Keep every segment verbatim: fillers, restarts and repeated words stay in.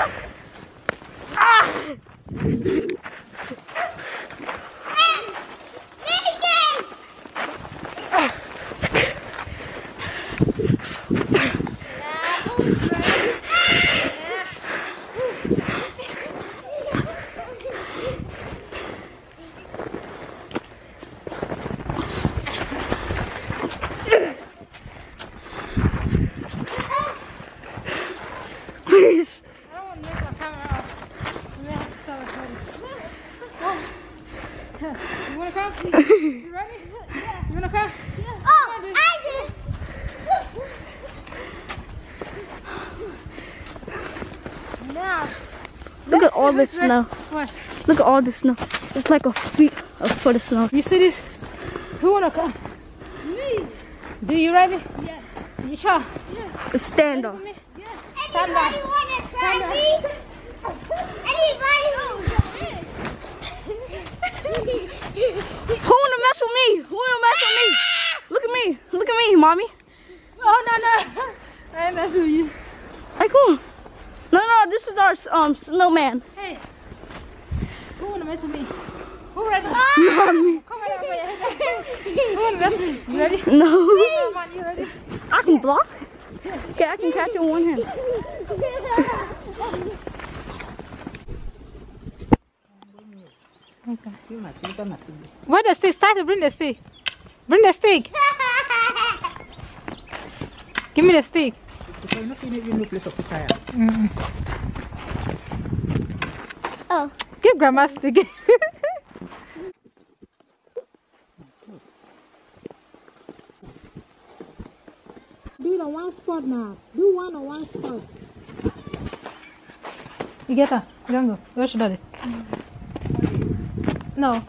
Ah! Please. I don't want to miss my camera off. We may have to start recording. You want to come? You ready? Yeah. You want to come? Yeah. Oh, on, I did. Now. Look at all this snow. What? Look at all this snow. It's like a feet, a foot of snow. You see this? Who want to come? Me. Do you ready? Yeah. You sure? Yeah. Stand up. Yeah. Stand up. Anybody want to try me? Anybody? Who wanna mess with me? Who wanna mess with me? Look at me. Look at me, mommy. Oh no no. I ain't messing with you. Hey, cool. No, no, this is our um snowman. Hey. Who wanna mess with me? Who ready? Mommy. Come on, everybody. Who wanna mess with me? You ready? No. Come on, you ready? I can block. Okay, I can catch it in one hand. Where the stick? Start to bring the stick. Bring the stick. Give me the stick. Mm. Oh. Give grandma stick. Do it on one spot now. Do one on one spot. You get her? You don't go. Where should I do? No.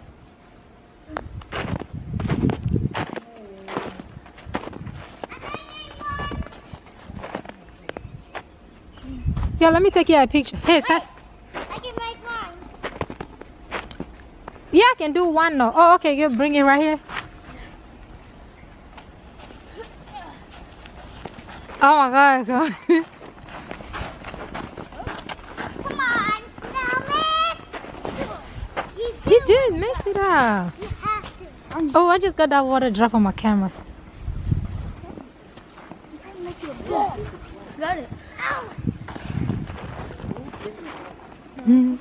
Yeah, let me take you a picture. Hey, sir. I can make mine. Yeah, I can do one now. Oh, okay. You bring it right here. Oh my God. God. Come on, snowman. You, You did mess it up. you have to. Oh, I just got that water drop on my camera. Got it. Ow. Mm.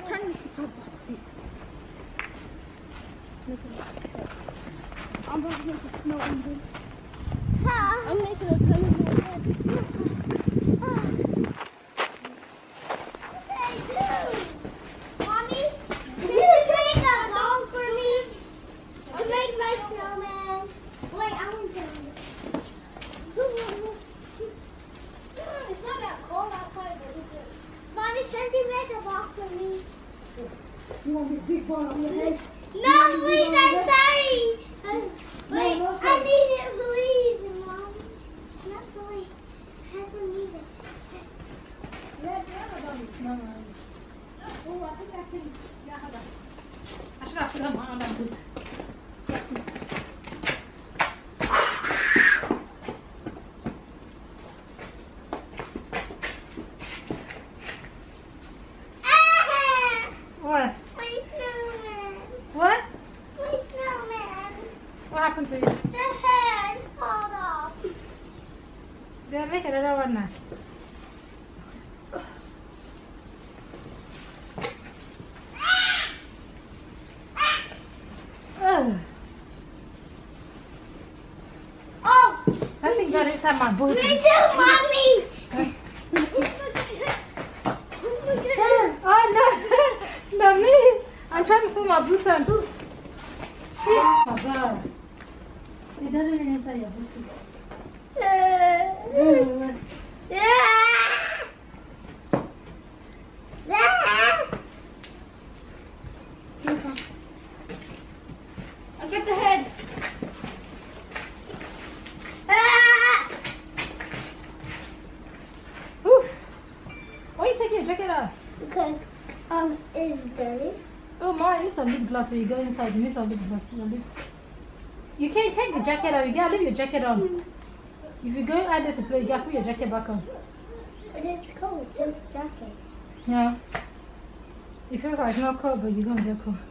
I'm going to make a snow engine. I'm making a tiny little head. Mommy, can you make a ball for me to make my snowman? Wait, I want to. It's not that cold outside, but it's good. Mommy, can you make a ball for me? You want me to big ball on your head? No, please, I'm sorry. Uh, wait, I need it, please, Mom. Not the way. I don't need it. Oh, I think I can. Yeah, hold on. I should have put them on that boot. What? My snowman. What? My snowman. What happened to you? The head fall off. They'll make another one now. Ugh. Oh, That thing got inside my boot. me too, Mommy. Oh no, not me. I'm trying to put my boots on. See? Oh my God. It doesn't even inside your boots. Uh, Mm. I'll get the head. Oof. Why are you taking your jacket off? Because um, it's dirty. Oh my, you need some lip gloss when you go inside. You need some lip gloss. Your lips. You can't take the jacket off. You gotta leave your jacket on. If you go out there to play, you gotta put your jacket back on. But it's cold, just jacket. Yeah. It feels like not cold, but you're gonna get cold.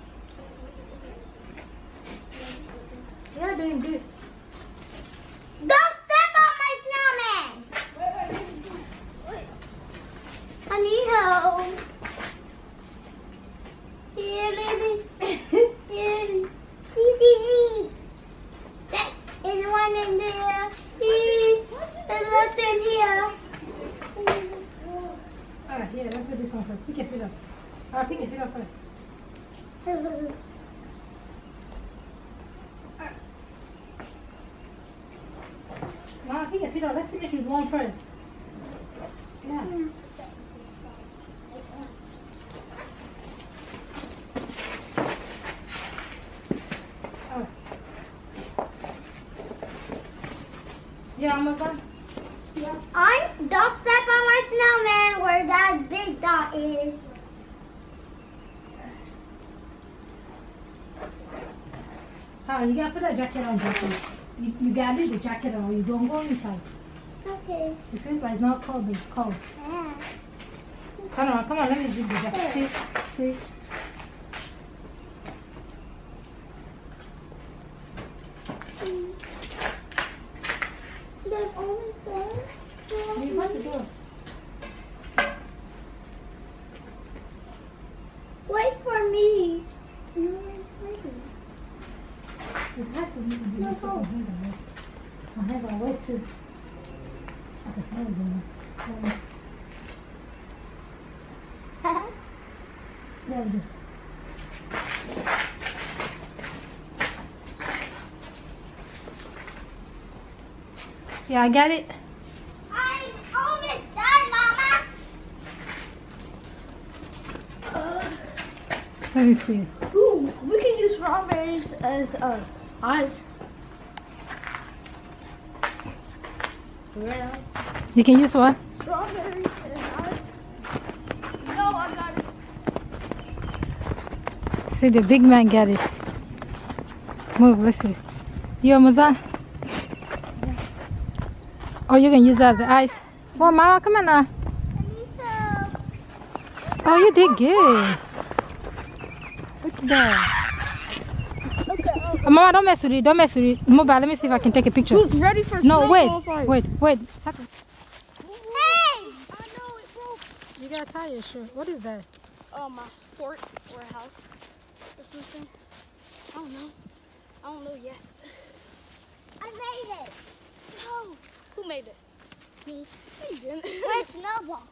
You're doing good. Don't step on my snowman! I need help. Here, baby. Here. See, see, see. There's one in there. Here. There's one in here. Alright, yeah, let's do this one first. Pick your feet up. Alright, pick your feet up first. Mom, pick your feet up. Let's finish with one first. Yeah. Oh. Yeah, I'm done. Yeah. I don't step on my snowman where that big dot is. Oh, you gotta put that jacket on, jacket. You, you gotta leave the jacket on. You don't go inside. Okay. It feels like not cold, but it's cold. Yeah. Come on, come on, let me zip the jacket. See, see. They're almost there. You want to go? Wait for me. No, I'm waiting. It has to be the No, go. I have a way to. Okay, there we go. There we go. Yeah, I got it. I'm almost done, Mama. Uh, Let me see. ooh, we can use strawberries as uh, eyes. Yeah. You can use what? Strawberries as eyes. No, I got it. See, the big man got it. Move, let's see. You almost done? Oh, you can use that as the ice. Well, Mama, come on now. I need some. Oh, you did good. Look at that. Okay. Oh, Mama, don't mess with it. Don't mess with it. Move back. Let me see if I can take a picture. Who's ready for No, wait. snowball fight? Wait, wait. Second. Hey! I know it broke. You gotta tie your shirt. What is that? Oh, my fort or a house. Or something. I don't know. I don't know yet. I made it. No. Who made it? Me. No, you didn't. Where's Snowball?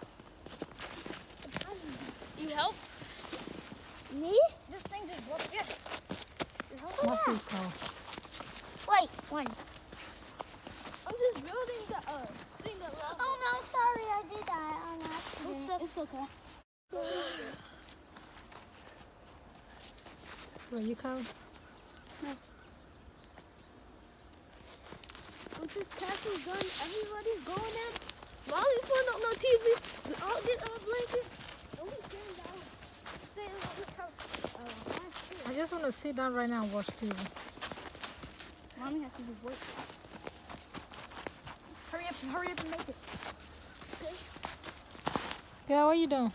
You help? Me? This thing just broke. Yeah. You help? What's this called? Wait, one. I'm just building the uh thing that lava. Oh no, sorry, I did that on accident. It's okay. Where you come? No. Once this castle's done, everybody's going in. Molly's putting on no T V. We all get our blankets. And we stand down. Say, look how. Uh, I just want to sit down right now and watch T V. Mommy has to do work. Hurry up and hurry up and make it. Okay? Yeah, what are you doing?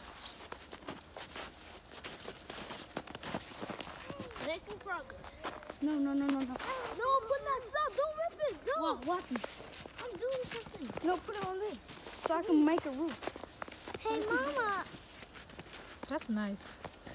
Making progress. No, no, no, no, no. No, put that stuff. Don't rip it. No. What? What? I'm doing something. No, put it on this. So I can make a roof. Hey, Mama. That's nice.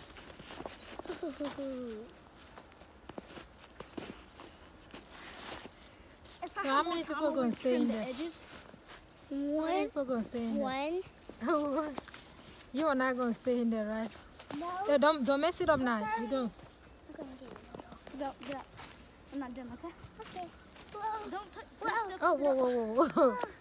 So how many people are going to stay in there? How many people are going to stay in there? One. You are not going to stay in there, right? No. Yeah, don't, don't mess it up now. You don't. I'm going to get it. Go, get up. I'm not done, okay? Okay. Whoa. Don't touch. Oh, whoa, whoa, whoa, whoa.